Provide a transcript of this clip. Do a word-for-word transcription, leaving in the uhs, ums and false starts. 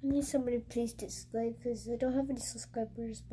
I need somebody to please subscribe because I don't have any subscribers.